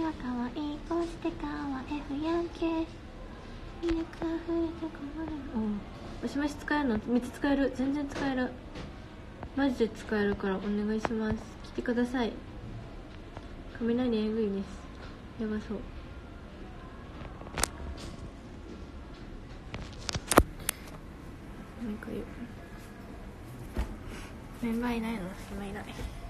は可愛いこしてかわ F やんけミルクあふれてこぼれる。おしまし使えるの？めっちゃ使える。全然使える。マジで使えるからお願いします。来てください。雷えぐいです。やばそう。なんかメンバーいないの？今いない。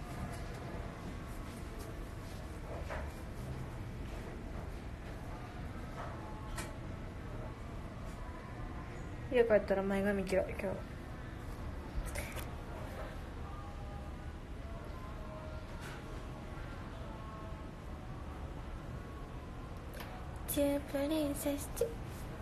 家帰ったら前髪切ろう今日。チュープリンセスチュ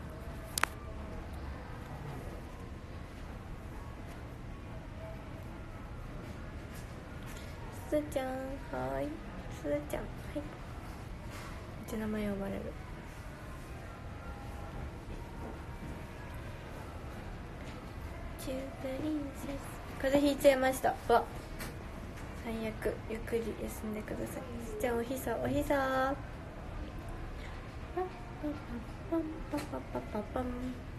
すーちゃん、はーい。すーちゃん、はい。めっちゃ名前呼ばれる。チュープリンセス。風邪ひいちゃいました。わ、最悪。ゆっくり休んでください。じゃあおひさおひさ。パンパパパパパン。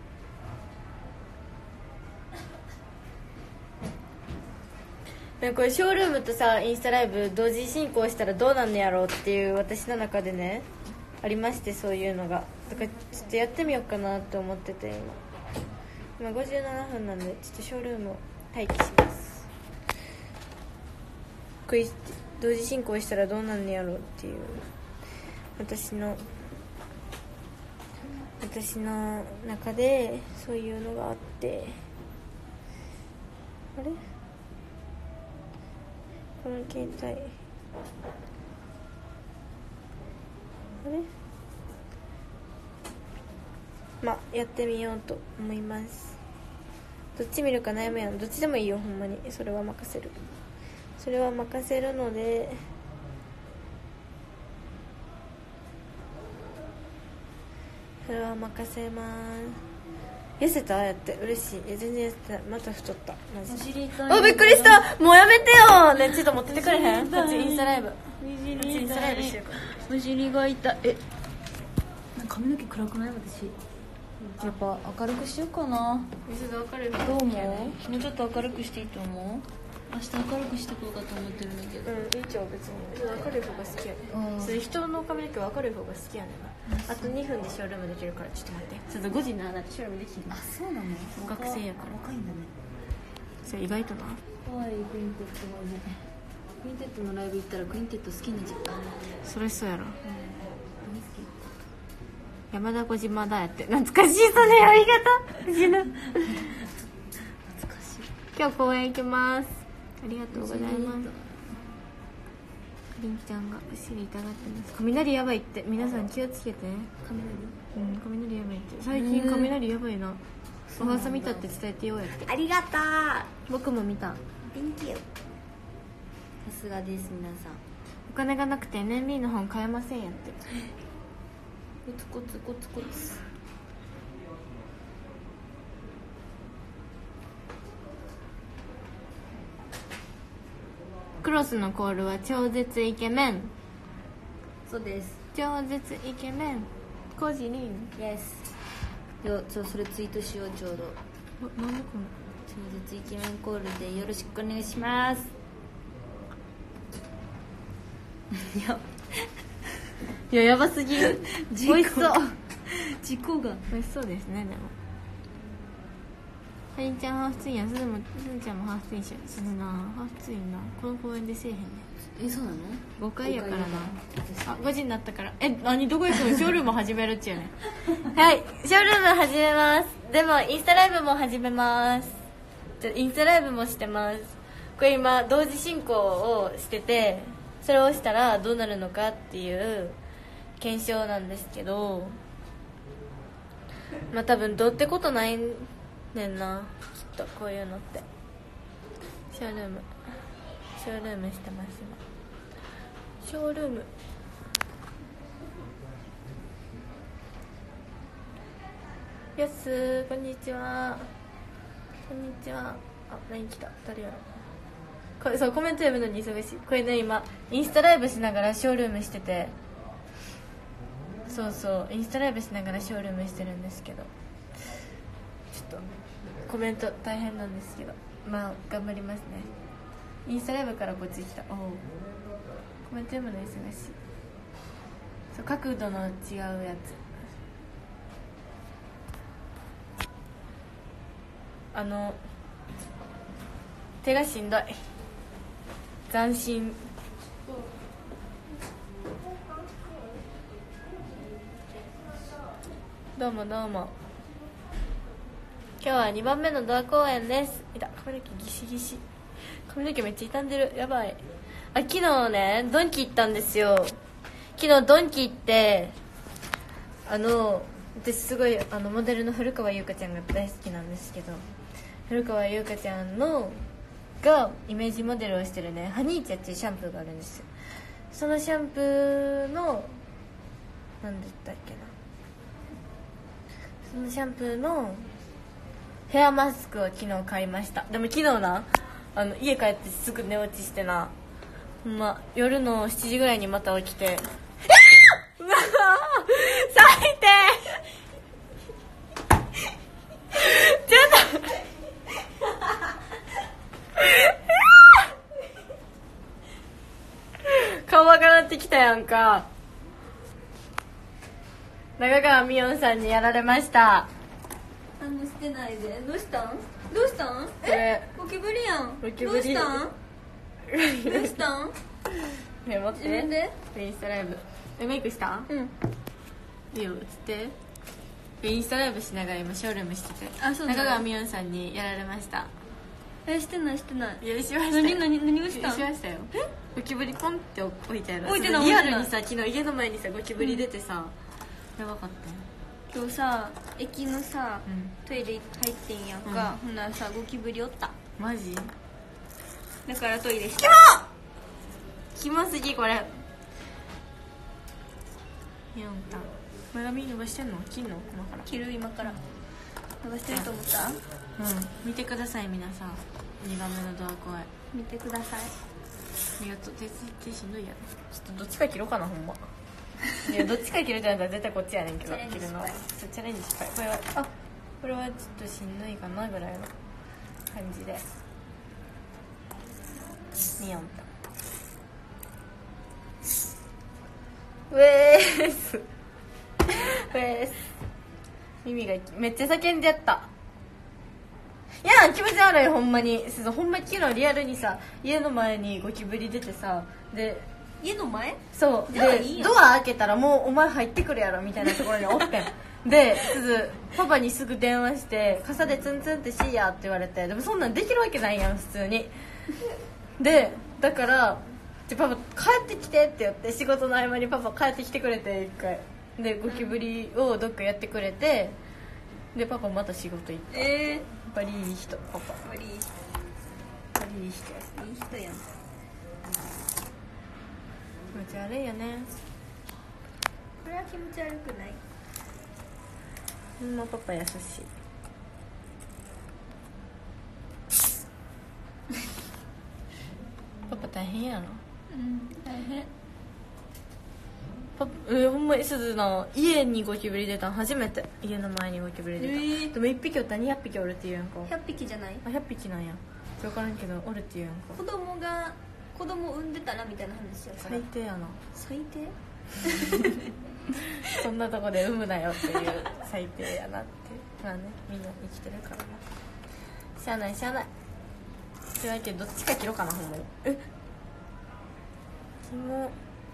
これショールームとさインスタライブ同時進行したらどうなんのやろうっていう私の中でねありまして、そういうのがだからちょっとやってみようかなって思ってて、今57分なんでちょっとショールームを待機します。これ同時進行したらどうなんのやろうっていう私の中でそういうのがあって、あれこの携帯あれまあやってみようと思います。どっち見るか悩むやん。どっちでもいいよほんまに。それは任せるのでそれは任せます。痩せた？やって嬉しい。全然痩せてない。また太ったマジで。あ、びっくりした。もうやめてよね。ちょっと持っててくれへん？こっちインスタライブインスタライブしてるから。お尻が痛い。 髪の毛暗くない？私やっぱ明るくしようかな。どう思う？もうちょっと明るくしていいと思う？明日明るくしてこうかと思ってるんだけど。 いいじゃん別に。明るい方が好きやね。それ人の髪の毛明るい方が好きやねんな。あと2分でショールームできるからちょっと待って。ちょっと5時にならショールームできる。 あ、そうなの？ 学生やから。 若いんだね。 それ意外とな。 可愛いクインテッドがね。クインテッドのライブ行ったらクインテッド好きな実感。 それそうやろ。山田小島だやって懐かしい。それありがとう。死ぬ。懐かしい。今日公園行きます。ありがとうございます。りんちゃんがお尻痛がってます。雷やばいって皆さん気をつけて。雷やばいって。最近雷やばいな。お噂見たって伝えてようやって。 ありがとう。 僕も見た。 Thank you。さすがです皆さん。 お金がなくて NMB の本買えませんやって。 コツコツコツコツ。 クロスのコールは超絶イケメン。 そうです。 超絶イケメン。コジリン。 イエス。それツイートしようちょうど。 なんでこの超絶イケメンコールでよろしくお願いします。 いややばすぎる。美味しそう。 事故が美味しそうですね。でもはりんちゃんハーフツインや。すずちゃんもハーフツインしよう。すずなハーフツインな。この公園でせえへんね。 そうなの ？5回やからな。あ、5時になったから。何どこ行くの？ショールーム始めるっちゅうね。はいショールーム始めます。でもインスタライブも始めます。インスタライブもしてます。これ今同時進行をしてて、それをしたらどうなるのかっていう検証なんですけど、まあ多分どうってことないねんな、きっとこういうのって。ショールームしてます今。ショールーム。やっすー、こんにちは。こんにちは。あ、LINE 来た。誰やろ。これそうコメント読むのに忙しい。これね今インスタライブしながらショールームしてて、 そうそうインスタライブしながらショールームしてるんですけど、ちょっとコメント大変なんですけど、まあ頑張りますね。インスタライブからこっち来た。おお、コメント読むの忙しい。そう、角度の違うやつ。手がしんどい。斬新。どうもどうも。今日は2番目のドア公演です。いた、髪の毛ギシギシ。髪の毛めっちゃ傷んでる。やばい。あ、昨日ねドンキ行ったんですよ。昨日ドンキ行って、私すごいモデルの古川優香ちゃんが大好きなんですけど、古川優香ちゃんのがイメージモデルをしてるねハニーチャっていうシャンプーがあるんですよ。そのシャンプーの何だったっけな、そのシャンプーのヘアマスクを昨日買いました。でも昨日な家帰ってすぐ寝落ちしてな、ほんま夜の7時ぐらいにまた起きてうわ最低ちょっと顔赤なってきたやんか。中川美音さんにやられました。 してないで。どうしたんどうしたん。ゴキブリやん。 ゴキブリどうしたんどうしたん。 ね、持って自分でインスタライブメイクした。 うん、 いいよ、つってインスタライブしながら今ショールームしてて、 あ、そう中川美音さんにやられました。 してないしてない。 いや、しましたよ。 何をしたん。 しましたよ。ゴキブリポンって置いてある。 置いてない。 リアルにさ、昨日家の前にさゴキブリ出てさ、やばかったよ。 今日さ駅のさ、トイレ入ってんやんか、ほんならさゴキブリおった。 マジだからトイレした。 キモすぎこれ。やんた前髪伸ばしてんの？切んの？今から切る。今から伸ばしてると思った。 見てください皆さん。2番目のドア公演見てください。 ありがとう。手しんどいやろ。ちょっとどっちか切ろうかなほんま。いや、どっちか切るじゃなくて絶対こっちやねんけど、切るのはチャレンジ失敗。これはちょっとしんどいかなぐらいの感じで見よんと。ウェースウェース。耳がめっちゃ叫んでやった。いや気持ち悪いほんまに。ほんまに昨日リアルにさ家の前にゴキブリ出てさ、で家の前そうでドア開けたらもうお前入ってくるやろみたいなところにおってんですぐパパにすぐ電話して傘でツンツンってしいやって言われて、でもそんなんできるわけないやん普通に。でだからパパ帰ってきてって言って、仕事の合間にパパ帰ってきてくれて一回でゴキブリをどっかやってくれて、でパパまた仕事行った。やっぱりいい人パパ。 いい人。 いい人。 いい人やん。 気持ち悪いよね。 これは気持ち悪くない。 ほんまパパ優しい。パパ大変やろ。 大変。 ほんまにすずの家にゴキブリ出たん初めて。家の前にゴキブリ出た、でも1匹おったら200匹おるって言うやんか。 100匹じゃない。 100匹なんや。分からんけどおるって言うやんか。 子供産んでたらみたいな話やから。 最低やな。 最低そんなとこで産むなよっていう最低やなって。まあね、みんな生きてるからな。しゃあないしゃあない。というわけでどっちか切ろうかなほんまに。キモ。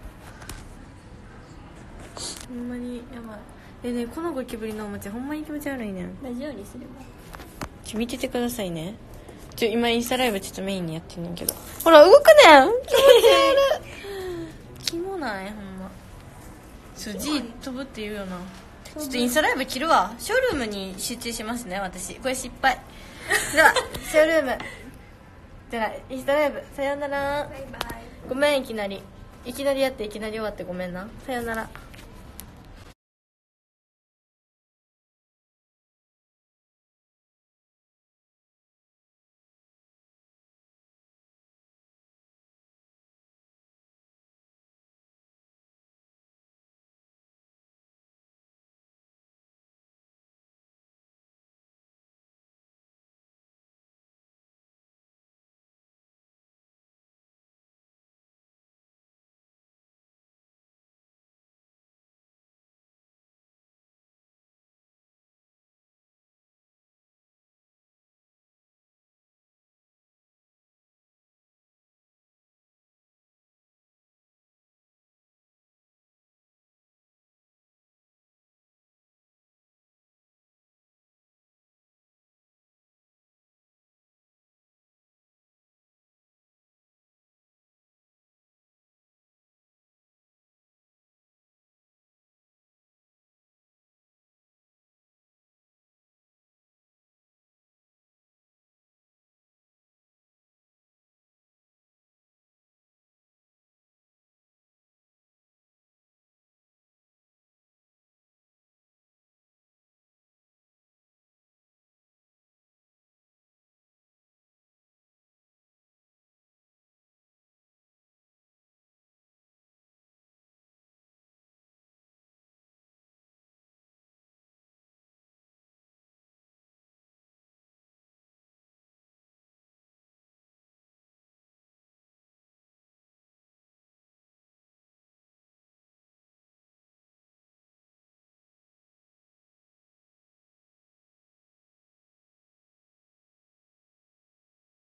ほんまにやばい。ね、このゴキブリのおもちゃほんまに気持ち悪いねん。 ラジオにすれば。 見ててくださいね。今インスタライブちょっとメインにやってんねんけど、ほら動くねん。気持ち悪い。キモないほんま。G 飛ぶって言うよな。ちょっとインスタライブ切るわ。ショールームに集中しますね私。これ失敗。ではショールームじゃあインスタライブさようなら。 バイバイ。 ごめんいきなりやっていきなり終わってごめんな。さようなら。